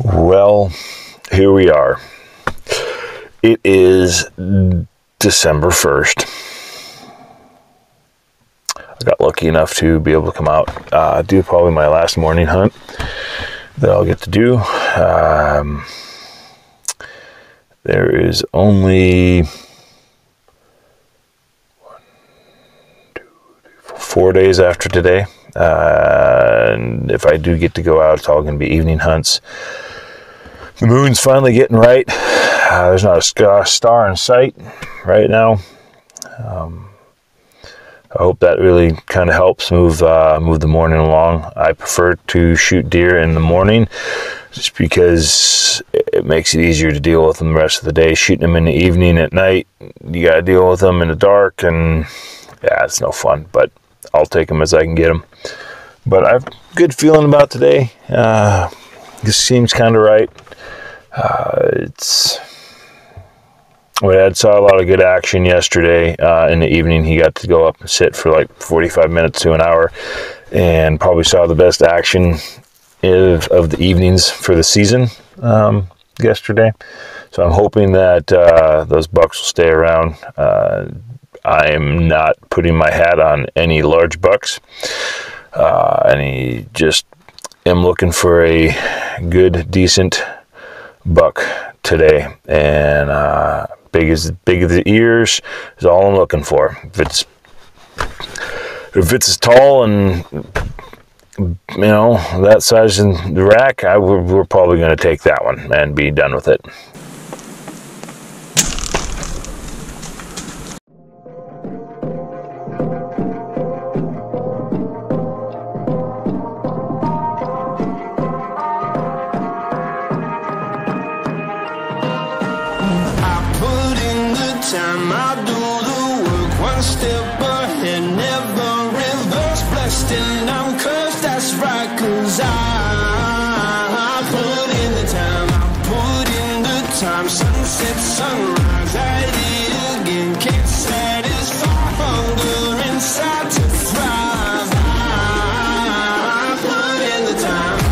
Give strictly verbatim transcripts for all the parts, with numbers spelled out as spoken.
Well, here we are. It is December first. I got lucky enough to be able to come out, uh, do probably my last morning hunt that I'll get to do. Um, there is only one, two, three, four, four days after today. Uh, and if I do get to go out, it's all going to be evening hunts. The moon's finally getting right. Uh, there's not a star in sight right now. Um, I hope that really kind of helps move uh, move the morning along. I prefer to shoot deer in the morning just because it makes it easier to deal with them the rest of the day. Shooting them in the evening at night, you got to deal with them in the dark, and yeah, it's no fun. But I'll take them as I can get them. But I have a good feeling about today. Uh, this seems kind of right. Uh, it's we had saw a lot of good action yesterday uh, in the evening. He got to go up and sit for like forty-five minutes to an hour, and probably saw the best action of, of the evenings for the season um, yesterday. So I'm hoping that uh, those bucks will stay around. Uh, I am not putting my hat on any large bucks. Uh, any just am looking for a good, decent buck today, and uh, big as big as the ears is all I'm looking for. If it's if it's as tall and you know that size in the rack, I we're, we're probably going to take that one and be done with it. Time I do the work, one step ahead, never reverse. Blessed and I'm cursed, that's right, cause I, I put in the time, I put in the time. Sunset, sunrise, I did again. Can't satisfy hunger inside to thrive. I, I put in the time.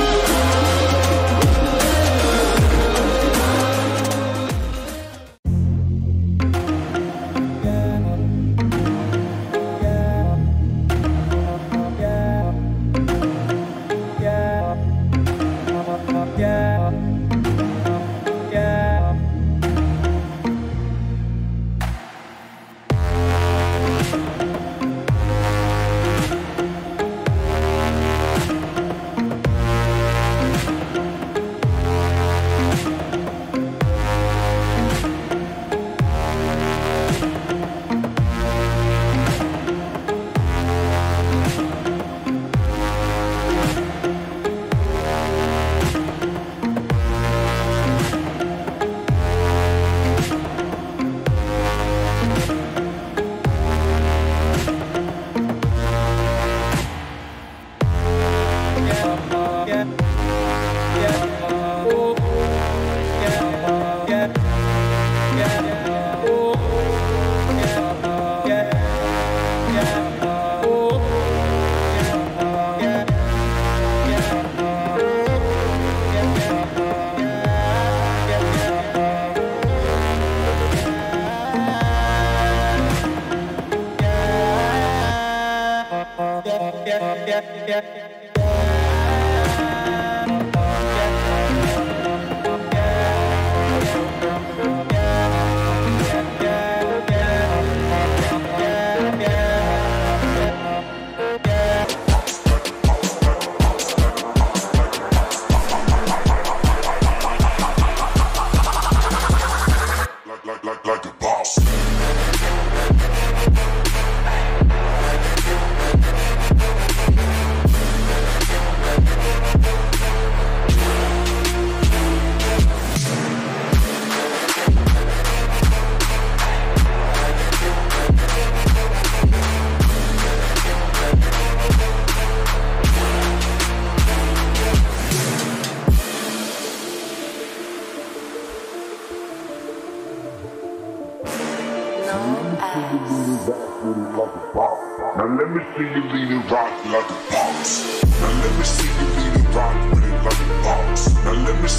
Now let me see you lean and rock like a boss. Now let me see you lean and rock with it like a boss. Now let me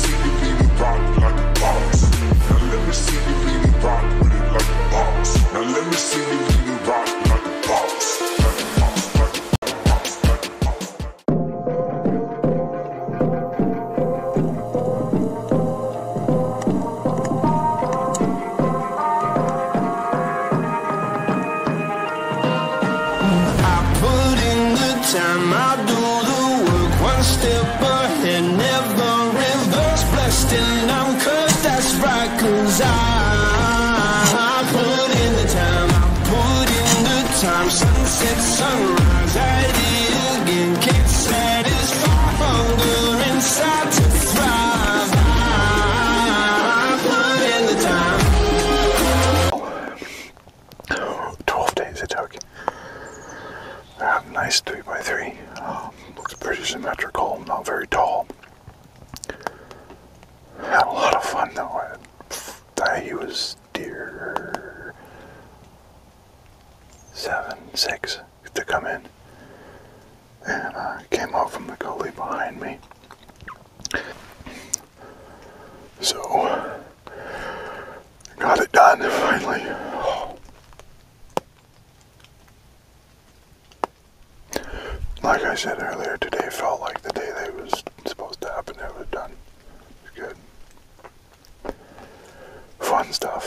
said earlier, today felt like the day that was supposed to happen. It was done. It's good. Fun stuff.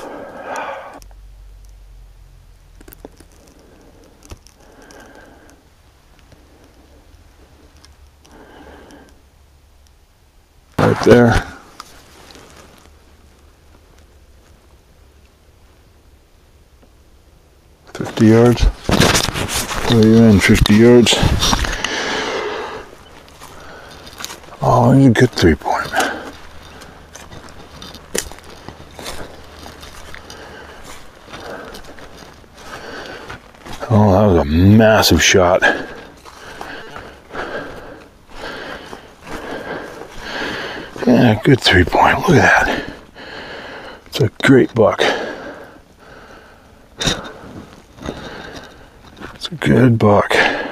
Right there. fifty yards. Where are you in? fifty yards. Oh, he's a good three point. Oh, that was a massive shot. Yeah, good three point. Look at that. It's a great buck. It's a good buck.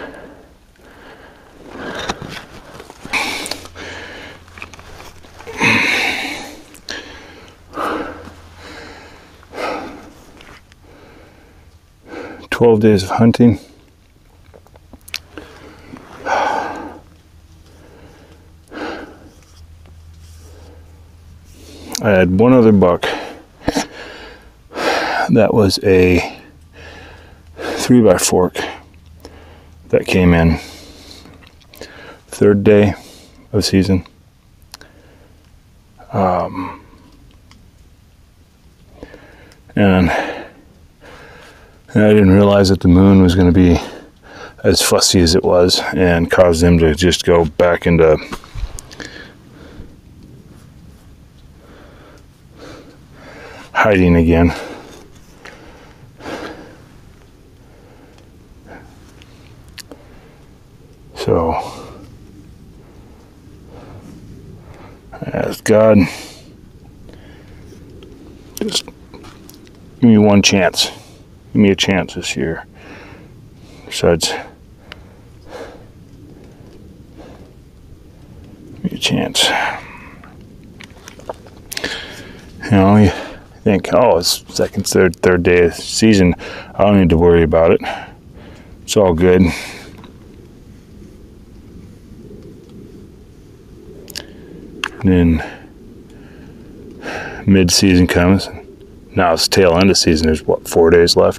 Twelve days of hunting. I had one other buck that was a three by fork that came in third day of season. Um, and, and I didn't realize that the moon was going to be as fussy as it was and cause them to just go back into hiding again. So I asked God, just give me one chance. Give me a chance this year. Besides, give me a chance. You know, you think, oh, it's second, third, third day of season. I don't need to worry about it. It's all good. And then mid-season comes. Now it's tail end of season. There's what, four days left.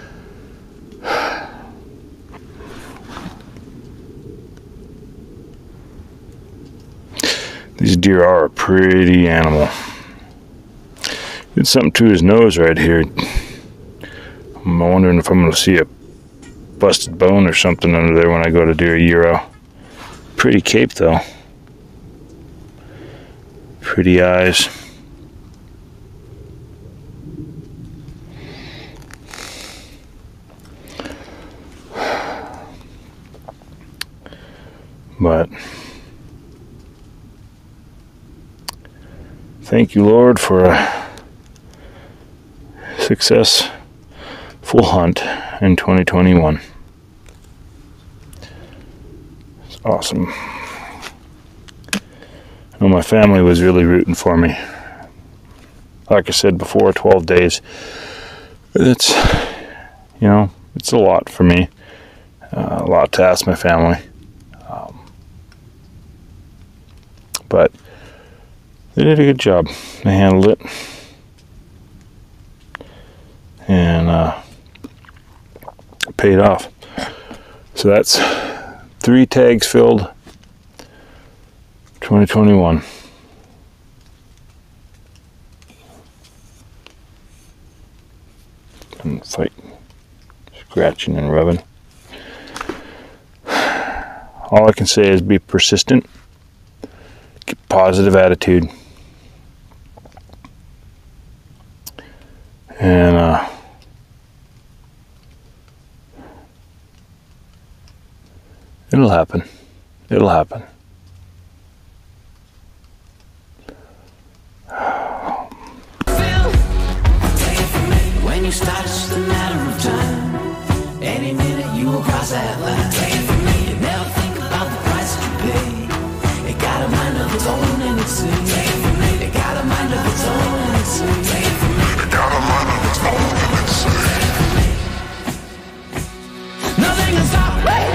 These deer are a pretty animal. Did something to his nose right here. I'm wondering if I'm going to see a busted bone or something under there when I go to do a Euro. Pretty cape though. Pretty eyes. But thank you, Lord, for a successful hunt in twenty twenty-one. It's awesome. I know my family was really rooting for me. Like I said before, twelve days. It's, you know, it's a lot for me. Uh, a lot to ask my family. Um, but they did a good job. They handled it. And uh, it paid off. So that's three tags filled. twenty twenty-one. And fight, scratching and rubbing. All I can say is be persistent, keep positive attitude, and uh, it'll happen. It'll happen. When you start, it's just a matter of time. Any minute you will cross that line. Take it from me, you never think about the price that you pay. It got a mind of its own and it's sick. Take it from me, it got a mind of its own and it's sick. Take it from me, it got a mind of its own and it's sick. Nothing can stop me.